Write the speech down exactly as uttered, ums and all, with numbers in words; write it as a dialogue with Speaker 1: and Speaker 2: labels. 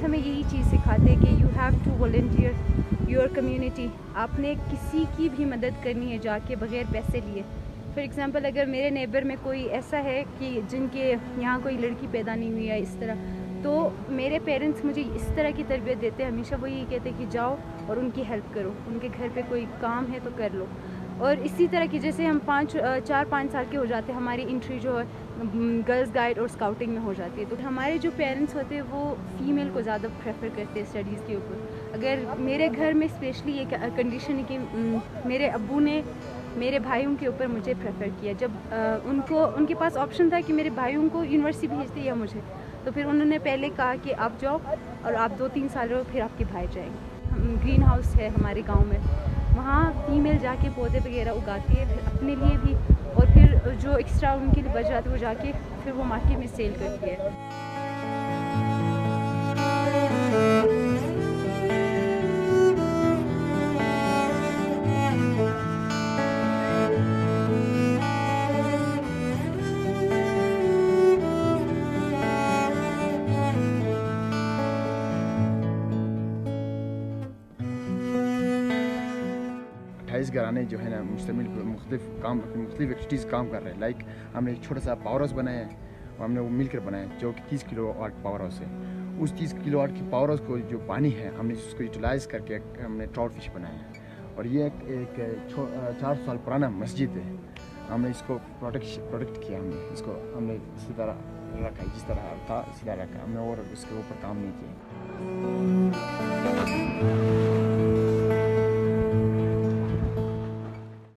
Speaker 1: Parents ہمیں یہی چیز سکھاتے ہیں کہ you have to volunteer your community. آپ نے کسی کی بھی مدد کرنی ہے جا کے بغیر پیسے لیے. فار ایگزامپل اگر میرے نیبر میں کوئی ایسا ہے کہ جن کے یہاں کوئی لڑکی پیدا نہیں ہوئی ہے اس طرح, تو میرے پیرنٹس مجھے اس طرح کی تربیت دیتے ہیں, ہمیشہ وہ یہی کہتے ہیں کہ جاؤ اور ان کی ہیلپ کرو, ان کے گھر پہ کوئی کام ہے تو کر لو. اور اسی طرح کی جیسے ہم پانچ چار پانچ سال کے ہو جاتے ہیں, ہماری انٹری جو ہے گرلز گائیڈ اور اسکاؤٹنگ میں ہو جاتی ہے. تو ہمارے جو پیرنٹس ہوتے ہیں وہ فیمیل کو زیادہ پریفر کرتے ہیں اسٹڈیز کے اوپر. اگر میرے گھر میں اسپیشلی یہ کنڈیشن ہے کہ میرے ابو نے میرے بھائیوں کے اوپر مجھے پریفر کیا. جب ان کو ان کے پاس آپشن تھا کہ میرے بھائیوں کو یونیورسٹی بھیج دے یا مجھے, تو پھر انہوں نے پہلے کہا کہ آپ جاؤ اور آپ دو تین سال رہو, پھر آپ کے بھائی جائیں گے. گرین ہاؤس ہے ہمارے گاؤں میں, وہاں فیمیل جا کے پودے وغیرہ اگاتی ہے, پھر اپنے لیے بھی, اور پھر جو ایکسٹرا ان کے لیے بچ جاتے وہ جا کے پھر وہ مارکیٹ میں سیل کرتی ہے.
Speaker 2: اٹھائیس گھرانے جو ہے نا مشتمل مختلف کام مختلف ایکٹیویٹیز کام کر رہے ہیں. لائک ہم نے ایک چھوٹا سا پاور ہاؤس بنایا ہے, اور ہم نے وہ مل کر بنایا ہے, جو کہ تیس کلو واٹ پاور ہاؤس ہے. اس تیس کلو واٹ کی پاور ہاؤس کو جو پانی ہے ہم نے اس کو یوٹیلائز کر کے ہم نے ٹراؤٹ فش بنایا ہے. اور یہ ایک ایک چار سال پرانا مسجد ہے, ہم نے اس کو پروٹیکٹ پروٹیکٹ کیا. ہم نے اس کو ہم نے اسی طرح رکھا, جس طرح تھا اسی طرح رکھا ہم نے, اور اس کے اوپر کام نہیں کیا.